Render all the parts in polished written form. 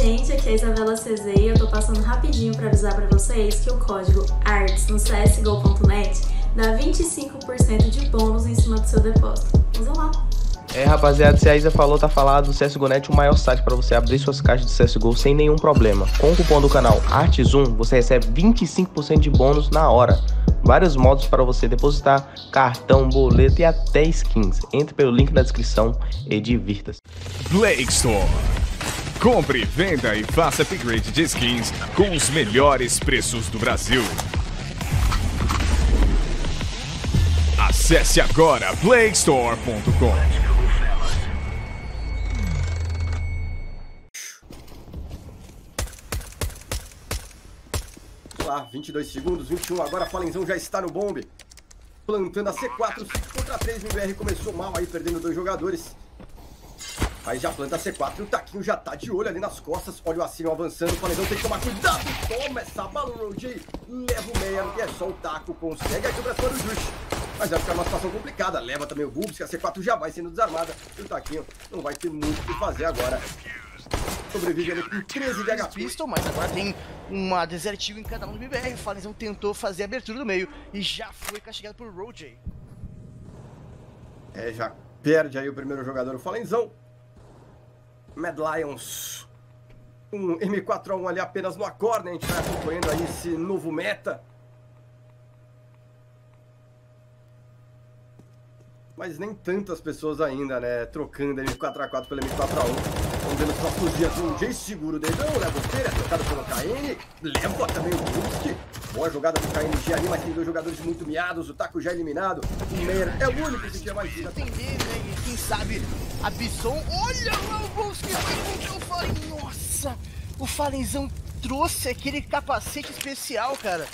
gente, aqui é a Isabela CZ e eu tô passando rapidinho para avisar para vocês que o código ARTS no csgo.net dá 25% de bônus em cima do seu depósito. Usa lá! Rapaziada, se a Isa falou, tá falado. O CSGO.net, o maior site para você abrir suas caixas de CSGO sem nenhum problema. Com o cupom do canal ARTS1, você recebe 25% de bônus na hora. Vários modos para você depositar, cartão, boleto e até skins. Entre pelo link na descrição e divirta-se. Play Store. Compre, venda e faça upgrade de skins com os melhores preços do Brasil. Acesse agora playstore.com. Lá, 22 segundos, 21, agora Falenzão já está no bombe. Plantando a C4, 5 contra 3, o MBR começou mal aí, perdendo 2 jogadores. Aí já planta a C4 e o Taquinho já tá de olho ali nas costas. Olha o Assírio avançando, o Falenzão tem que tomar cuidado. Toma essa bala, o Roger leva o Meyer e é só o Taco, consegue a quebra fora do Jush. Mas vai ficar uma situação complicada, leva também o Bubs, que a C4 já vai sendo desarmada. E o Taquinho não vai ter muito o que fazer agora. Sobrevive ali com 13 de HP. Pistol, mas agora tem uma desertiva em cada um do BBR. O Falenzão tentou fazer a abertura do meio e já foi castigado por Roger. Já perde aí o primeiro jogador, o Falenzão. Mad Lions. Um M4A1 ali apenas no acorde, né? A gente vai acompanhando aí esse novo meta. Mas nem tantas pessoas ainda, né? Trocando M4A4 pelo M4A1. Vamos ver nos próximos dias um Jay seguro o dedão, leva o Feira, é trocado pelo KN, leva também o Brusque. Boa jogada do KNG ali, mas tem 2 jogadores muito miados, o Taco já eliminado. O Meyer é o único que tinha mais vida. Entender, né? E quem sabe a Bisson. Olha lá o Brusque vai encontrar o Fallen. Nossa! O Falenzão trouxe aquele capacete especial, cara.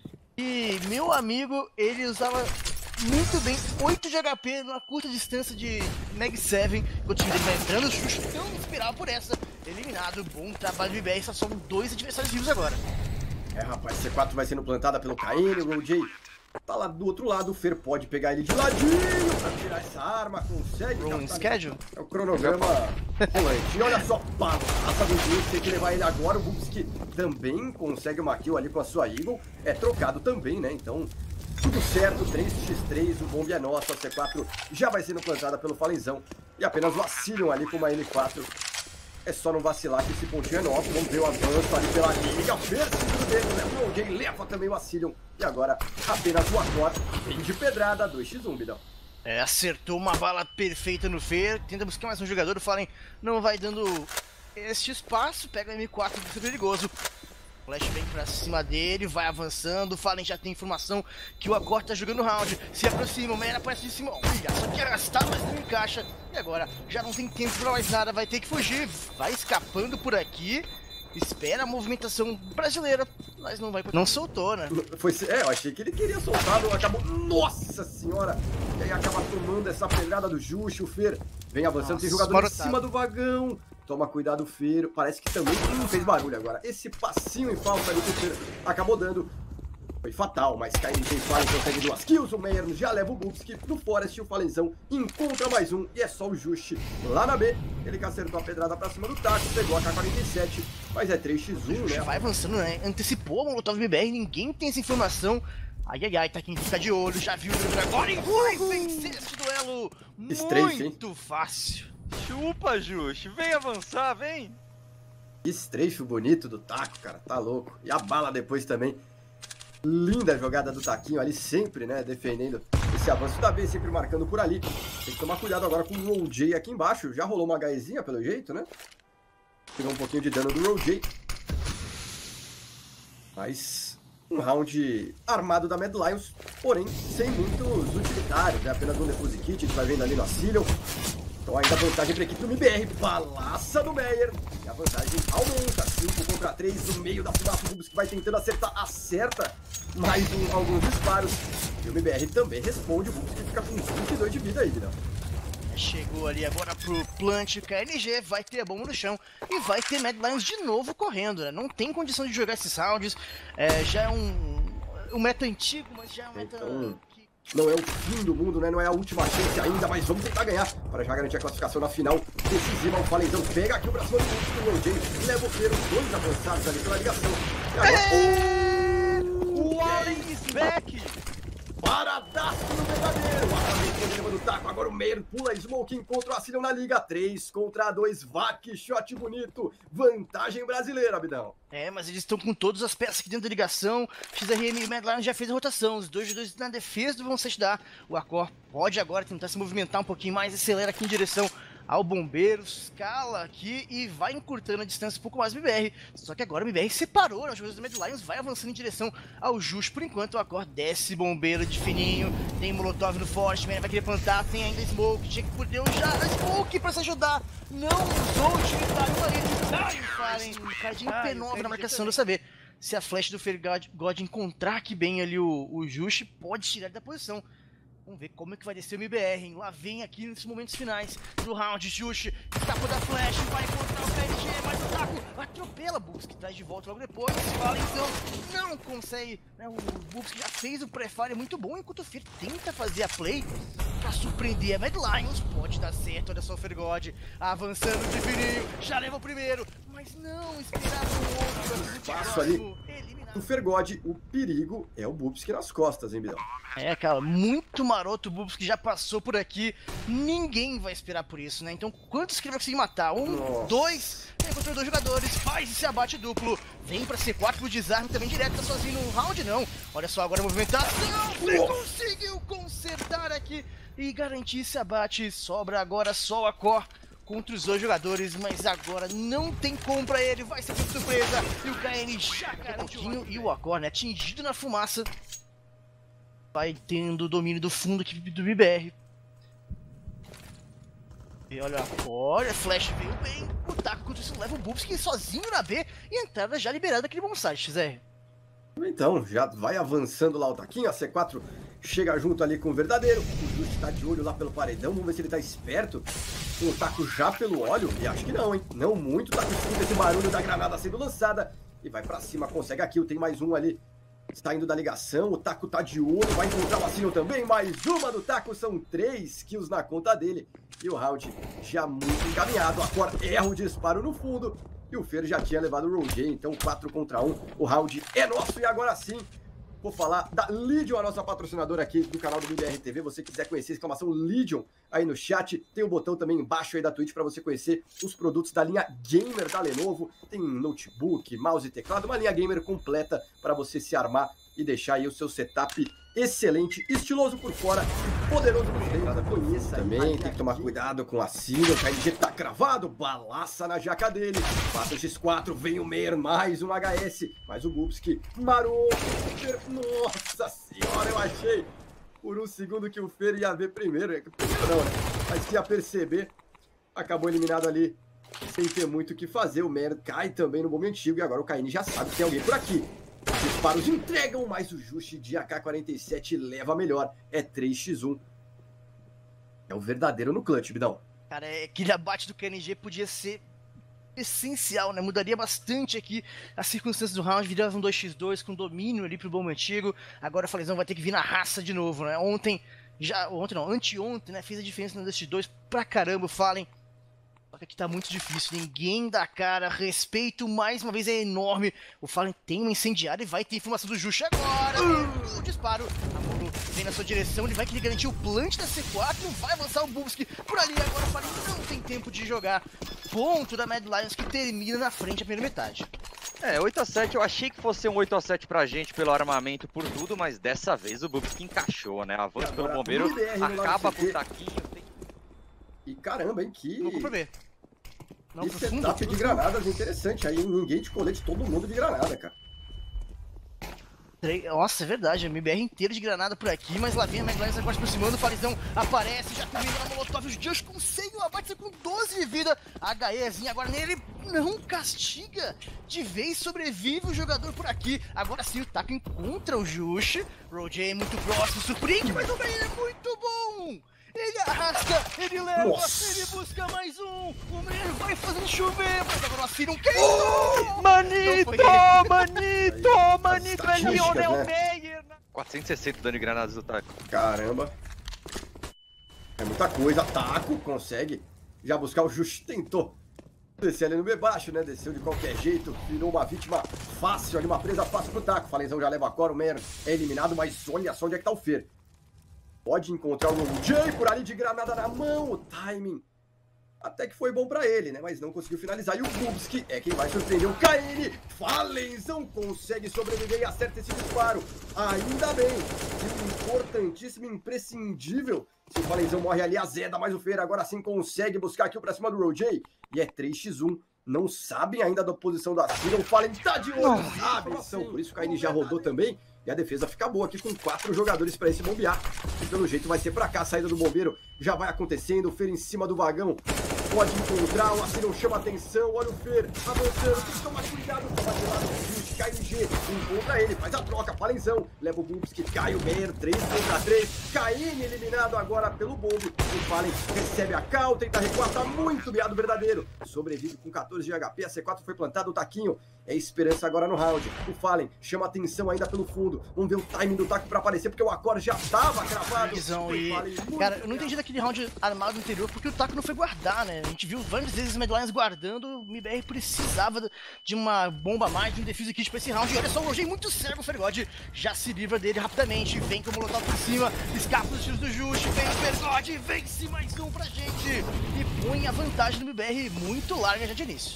E meu amigo, ele usava muito bem 8 de HP numa curta distância de Mag 7. O time dele vai entrando, Xuxa não esperava por essa. Eliminado, bom trabalho do BBR, só são 2 adversários vivos agora. Rapaz, C4 vai sendo plantada pelo KN, o Roger tá lá do outro lado, o Fer pode pegar ele de ladinho pra tirar essa arma, consegue. Schedule? É o cronograma rolante. E olha só, passa do Juiz, tem que levar ele agora, o Bubsky também consegue uma kill ali com a sua Eagle, é trocado também, né, então tudo certo, 3x3, o bombe é nosso, a C4 já vai sendo plantada pelo Falenzão e apenas vacilam ali com uma M4. É só não vacilar que esse pontinho é nosso. Vamos ver o avanço ali pela liga. Perseguido dele, né? O Roger leva também o Assilion. E agora apenas o acorde. Vem de pedrada, 2x1, Bidão. Acertou uma bala perfeita no Fer. Tenta buscar mais um jogador. O Fallen não vai dando este espaço. Pega a M4, muito perigoso. Flash vem pra cima dele, vai avançando. O Fallen já tem informação que o Acorde tá jogando round. Se aproxima, o Meyer aparece de cima. Olha, só que arrastado, mas não encaixa. E agora já não tem tempo pra mais nada, vai ter que fugir. Vai escapando por aqui. Espera a movimentação brasileira, mas não vai. Não soltou, né? Eu achei que ele queria soltar, não acabou. Nossa senhora! E aí acaba tomando essa pedrada do Jush. O Fer vem avançando, tem jogador em cima do vagão. Toma cuidado, Fer. Parece que também não fez barulho agora. Esse passinho em falta ali que o Fer acabou dando foi fatal, mas KNG e Fallen consegue 2 kills. O Meyer já leva o Bubsky no Forest. O Falenzão encontra mais um e é só o Jush lá na B. Ele que acertou a pedrada pra cima do Taco, pegou a K47, mas é 3x1, né? Vai avançando, né? Antecipou a Molotov BBR, ninguém tem essa informação. Ai, ai, ai, tá quem fica de olho, já viu o agora e vai vencer esse duelo muito fácil. Chupa, Jush, vem avançar, vem! Estrecho bonito do Taco, cara, tá louco. E a bala depois também. Linda jogada do Taquinho ali, sempre, né, defendendo esse avanço da B, sempre marcando por ali. Tem que tomar cuidado agora com o Roger aqui embaixo. Já rolou uma HEzinha pelo jeito, né? Pegou um pouquinho de dano do Roger. Mas um round armado da Mad Lions, porém sem muitos utilitários, né? Apenas um defuse kit, a gente vai vendo ali no Assilion. Então ainda a vantagem para a equipe do MBR, balaça do Meyer. E a vantagem aumenta, 5 contra 3 no meio da fumaça. O Bubs que vai tentando acertar, acerta mais alguns disparos. E o MBR também responde, o Bubs que fica com 22 de vida aí, Vidal. Chegou ali agora pro plant, o KNG vai ter a bomba no chão e vai ter Mad Lions de novo correndo, né? Não tem condição de jogar esses rounds, já é um meta antigo, mas já é um meta... Então, Não é o fim do mundo, né? Não é a última chance ainda, mas vamos tentar ganhar para já garantir a classificação na final decisiva. O Falenzão pega aqui o braço do Roger, leva o Feiro, 2 avançados ali pela ligação. E agora... O Allen is back! Paradaço no verdadeiro. A leva do taco. Agora o Meyer pula. Smoke encontra o Acilion na liga. 3 contra 2. Vac, shot bonito. Vantagem brasileira, Abidão. É, mas eles estão com todas as peças aqui dentro da ligação. XRM e Mad Lion já fez a rotação. Os dois na defesa vão se dar. O Acor pode agora tentar se movimentar um pouquinho mais. Acelera aqui em direção ao bombeiro, escala aqui e vai encurtando a distância um pouco mais do MBR. Só que agora o MBR separou, os jogadores do Mad Lions vai avançando em direção ao Just. Por enquanto o Acor desce bombeiro de fininho, tem Molotov no forte, vai querer plantar, tem ainda Smoke, tinha que perdeu já a Smoke pra se ajudar, não usou o utilitário ali, Fallen, um cadinho P9 na marcação, dessa vez. Se a flash do Fear God encontrar aqui bem ali o Just, pode tirar ele da posição. Vamos ver como é que vai descer o MBR, hein? Lá vem aqui nesses momentos finais do round. Just, escapou da flash, vai encontrar o KNG, mas o taco atropela. Bubs que traz de volta logo depois. Fala então, não consegue, né? O Bubs que já fez o pré-fire muito bom, enquanto o Fear tenta fazer a play pra surpreender a Mad Lions. Pode dar certo, olha só o Fear God avançando de fininho, já leva o primeiro, mas não esperava o outro. Passo ali. O Fear God, o perigo é o Bubs que nas costas, hein, Bidão? É, cara, muito maroto o Bubs que já passou por aqui. Ninguém vai esperar por isso, né? Então, quantos que ele vai conseguir matar? 1, 2, encontrou 2 jogadores, faz esse abate duplo. Vem pra C4 pro desarme também direto, tá sozinho no round, não. Olha só agora a movimentação. Ele conseguiu consertar aqui e garantir esse abate. Sobra agora só o Acor contra os 2 jogadores, mas agora não tem como pra ele, vai ser por surpresa. E o KN já garantiu. E o Acor, né, atingido na fumaça, vai tendo o domínio do fundo aqui do BBR. E olha, a flash veio bem, o taco contra isso leva o Bubsky sozinho na B e a entrada já liberada daquele bom site, XR. Então, já vai avançando lá o taquinho, a C4 chega junto ali com o verdadeiro, o Just tá de olho lá pelo paredão, vamos ver se ele tá esperto, com o taco já pelo óleo, e acho que não, hein, não muito, o taco escuta esse barulho da granada sendo lançada, e vai pra cima, consegue a kill, tem mais um ali, saindo da ligação, o taco tá de olho, vai encontrar o Acilion também, mais uma do taco, são 3 kills na conta dele, e o round já muito encaminhado, agora erra o disparo no fundo, e o Fer já tinha levado o Roger, então 4 contra 1, o round é nosso, e agora sim, vou falar da Legion, a nossa patrocinadora aqui do canal do MBR TV. Você quiser conhecer, exclamação Legion aí no chat. Tem um botão também embaixo aí da Twitch para você conhecer os produtos da linha Gamer da Lenovo. Tem notebook, mouse e teclado, uma linha gamer completa para você se armar e deixar aí o seu setup excelente, estiloso por fora e poderoso por dentro. Conheça também, tem que tomar cuidado com a Cília, o KNG tá cravado, balaça na jaca dele, passa o X4, vem o Meyer, mais um HS, mais o Bubsky, maroto, nossa senhora, eu achei por um segundo que o Fer ia ver primeiro não, né? Mas que ia perceber, acabou eliminado ali, sem ter muito o que fazer, o Meyer cai também no bombe antigo e agora o KN já sabe que tem alguém por aqui. Os disparos entregam, mas o Just de AK-47 leva melhor. É 3x1. É o verdadeiro no clutch, Bidão. Cara, aquele abate do KNG podia ser essencial, né? Mudaria bastante aqui as circunstâncias do round. Virava um 2x2 com domínio ali pro bombe antigo. Agora o Falenzão vai ter que vir na raça de novo, né? Anteontem, né? Fez a diferença no 2x2 pra caramba, o Fallen. Só que aqui tá muito difícil, ninguém dá cara, respeito mais uma vez é enorme. O Fallen tem uma incendiária e vai ter informação do Just agora. O disparo, a Molo vem na sua direção, ele vai querer garantir o plant da C4, não vai avançar o Bubsky por ali. Agora o Fallen não tem tempo de jogar. Ponto da Mad Lions que termina na frente a primeira metade. 8x7, eu achei que fosse um 8x7 pra gente pelo armamento, por tudo, mas dessa vez o Bubsky encaixou, né? Avança pelo bombeiro, acaba com o taquinho. E caramba, hein, que setup de granadas interessante. Aí ninguém de colete, todo mundo de granada, cara. Nossa, é verdade, a MBR inteira de granada por aqui, mas lá vem a Mad Lions agora se aproximando, o Falenzão aparece, já termina a Molotov, os Just conseguem o abate com 12 de vida, a HEzinha agora nele não castiga, de vez sobrevive o jogador por aqui, agora sim o taco encontra o Just, Roger é muito próximo, surpreende, mas o Meyer é muito bom! Ele arrasta, ele leva, ele busca mais um. O Meyer vai fazendo chover, mas agora o Acilion Manito, é Lionel Meyer. 460 dano de granadas do Taco. Caramba. É muita coisa. Taco consegue já buscar o Just. Tentou descer ali no B baixo, né? Desceu de qualquer jeito. Virou uma vítima fácil ali, uma presa fácil pro Taco. Falenzão já leva a Cora, o Man é eliminado, mas olha só onde é que tá o Fer. Pode encontrar o Jay por ali de granada na mão. O timing até que foi bom pra ele, né? Mas não conseguiu finalizar. E o Bubsky é quem vai surpreender o KN. Falenzão consegue sobreviver e acerta esse disparo. Ainda bem. Importantíssimo, imprescindível. Se o Falenzão morre ali, azeda, mas o Fer agora sim consegue buscar aqui pra cima do Rojay. E é 3x1. Não sabem ainda da posição da Cira. O Fallen tá de olho. Atenção, por isso o KN já rodou também. E a defesa fica boa aqui com 4 jogadores para esse bombear. E pelo jeito vai ser para cá a saída do bombeiro. Já vai acontecendo, o Fer em cima do vagão. Pode encontrar, o Asirão chama atenção. Olha o Fer avançando, tem que tomar cuidado. Toma de lado do Just, KNG encontra ele, faz a troca, Falenzão. Leva o Bumps que cai o Man, 3 contra 3. KN eliminado agora pelo bombe. O Fallen recebe a cal, tenta recuar, tá muito miado verdadeiro. Sobrevive com 14 de HP, a C4 foi plantada, o Taquinho é esperança agora no round. O Fallen chama atenção ainda pelo fundo. Vamos ver o timing do Taco pra aparecer, porque o Acor já tava cravado. Cara, eu não entendi daquele round armado anterior, porque o Taco não foi guardar, né? A gente viu várias vezes os Mad Lions guardando, o MBR precisava de uma bomba a mais, de um defuse kit pra esse round. E olha só, o Rojay muito cego, o Fergod já se livra dele rapidamente. Vem com o Molotov por cima, escapa dos tiros do Just, vem o Fergod, vence mais um pra gente. E põe a vantagem do MBR muito larga já de início.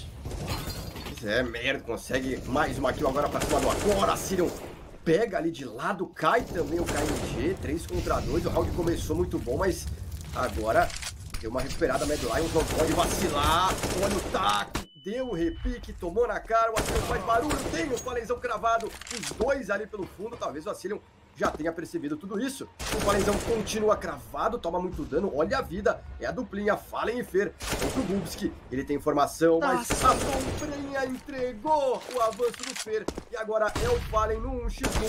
É, merda, consegue mais uma kill agora pra cima do Acor. A Sirion pega ali de lado, cai também o KNG, 3 contra 2. O round começou muito bom, mas agora deu uma recuperada. Mad Lions não pode vacilar. Olha o Taco, deu o repique, tomou na cara. O Asilion faz barulho, tem o Falenzão cravado. Os dois ali pelo fundo, talvez o Asilion já tenha percebido tudo isso. O Falenzão continua cravado, toma muito dano. Olha a vida, é a duplinha Fallen e Fer contra o Bubsky. Ele tem informação, mas a sombrinha entregou o avanço do Fer. E agora é o Fallen no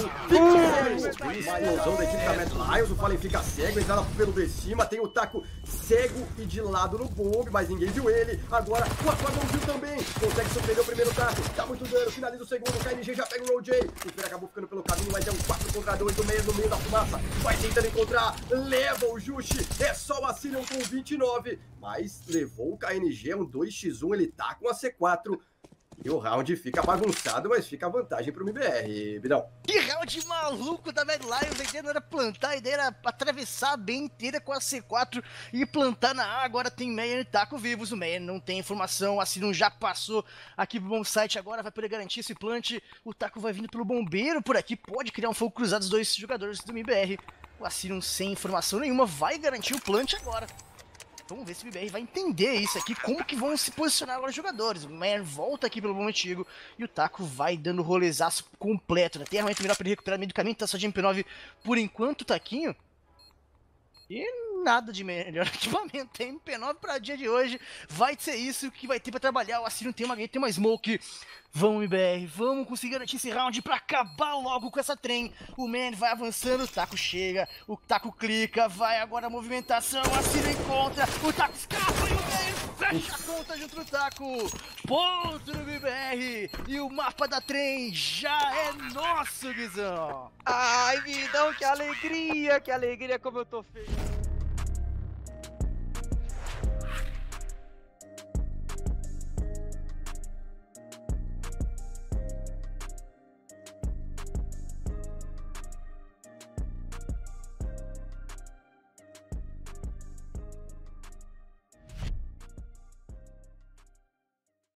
1x1. Maiozão da equipe da Mad Lions. O Fallen fica cego, entrada pelo de cima. Tem o Taco cego e de lado no bombe, mas ninguém viu ele. Agora o Aqua não viu também. Consegue surpreender o primeiro Taco. Tá muito dano, finaliza o segundo. O KNG já pega o Rojay. O Fer acabou ficando pelo caminho, mas é um 4 contra 2 no meio da fumaça. Vai tentando encontrar, leva o Just. É só o Asilion com 29, mas levou o KNG, um 2x1. Ele tá com a C4. E o round fica bagunçado, mas fica a vantagem pro MBR, Bidão. Que round maluco da Mad Lions. A ideia não era plantar, a ideia era atravessar a B inteira com a C4 e plantar na A. Agora tem Meyer e Taco vivos. O Meyer não tem informação, o Asilion já passou aqui pro bom site, agora vai poder garantir esse plant. O Taco vai vindo pelo bombeiro por aqui, pode criar um fogo cruzado dos dois jogadores do MBR. O Asilion sem informação nenhuma vai garantir o plant agora. Vamos ver se o MBR vai entender isso aqui, como que vão se posicionar agora os jogadores. O Meyer volta aqui pelo bom antigo e o Taco vai dando rolezaço completo, né? Tem armamento melhor pra ele recuperar no meio do caminho, tá só de MP9 por enquanto, Taquinho. E nada de melhor equipamento, tem MP9 pra dia de hoje, vai ser isso que vai ter pra trabalhar. O Asilion tem uma smoke. Vamos, MBR, vamos conseguir garantir esse round pra acabar logo com essa trem. O Man vai avançando, o Taco chega, o Taco clica, vai agora a movimentação, a Asilion encontra, o Taco escapa e o Man fecha a conta junto do Taco. Ponto no MBR e o mapa da trem já é nosso, Guizão. Ai, Vidão, que alegria como eu tô feliz.